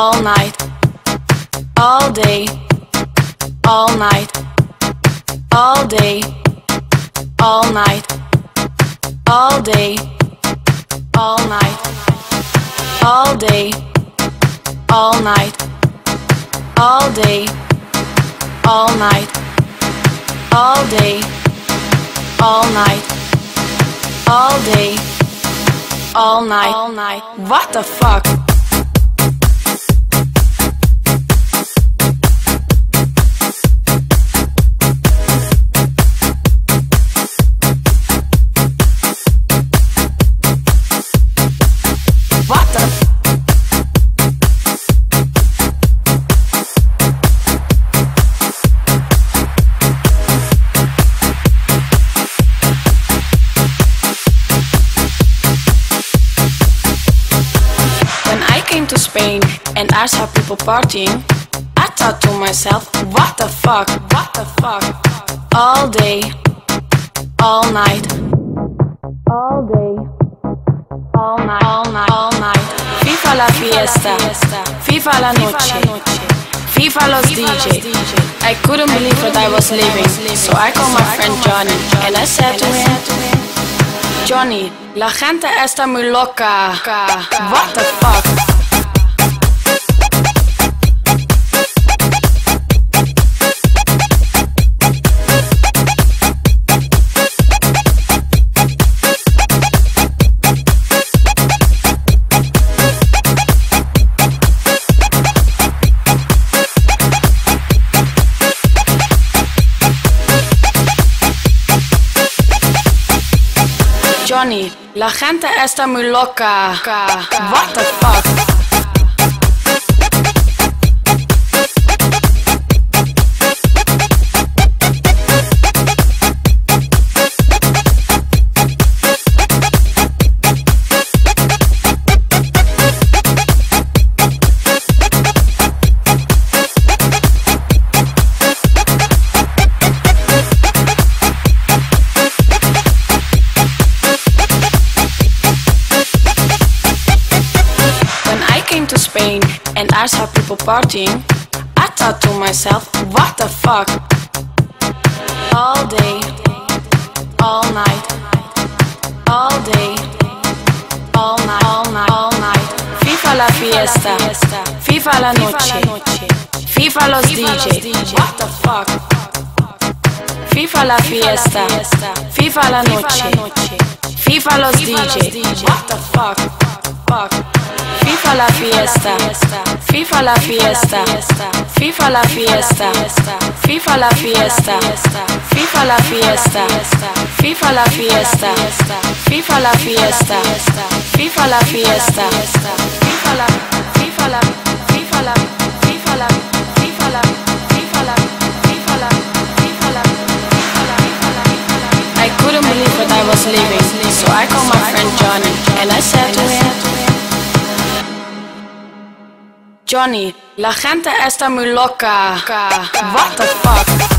all night, all day, all night, all day, all night, all day, all night, all day, all night, all day, all night, all day, all night, all day, all night, all night. What the fuck? To Spain and I saw people partying, I thought to myself, what the fuck, what the fuck? All day, all night, all day, all night, all night, all night. Viva la fiesta, viva la noche, viva los DJ. I couldn't believe what I was living, so I called my friend Johnny and I said to him, Johnny, la gente esta muy loca. What the fuck? Johnny, la gente está muy loca. What the fuck? To Spain and I saw people partying, I thought to myself, what the fuck? All day, all night, all day, all night, all night, all night. Viva la fiesta, viva la noche, viva los DJ. What the fuck? Viva la fiesta, viva la noche, viva los DJ. What the fuck? Fuck. Viva la fiesta, viva la fiesta, viva la fiesta, viva la fiesta, viva la fiesta, viva la fiesta, viva la fiesta, viva la fiesta, viva la, viva la, viva la, viva la, viva la, viva la, viva la, viva la, I couldn't believe what I was living, so I called my friend Johnny and I said to him, Johnny, la gente está muy loca. What the fuck?